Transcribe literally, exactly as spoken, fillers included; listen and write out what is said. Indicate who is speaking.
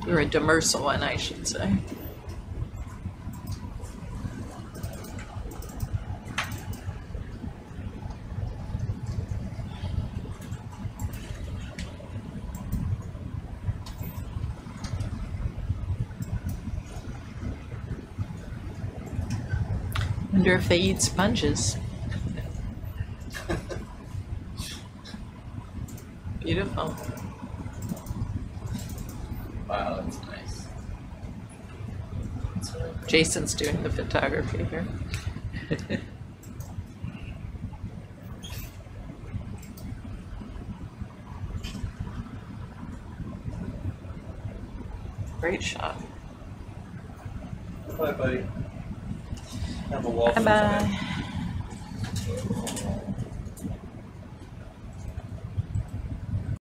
Speaker 1: Or a demersal one, I should say. Wonder if they eat sponges. Beautiful.
Speaker 2: Wow, that's nice. That's really cool.
Speaker 1: Jason's doing the photography here. Great shot.
Speaker 2: Bye, buddy. Have a waffle.
Speaker 1: Bye bye.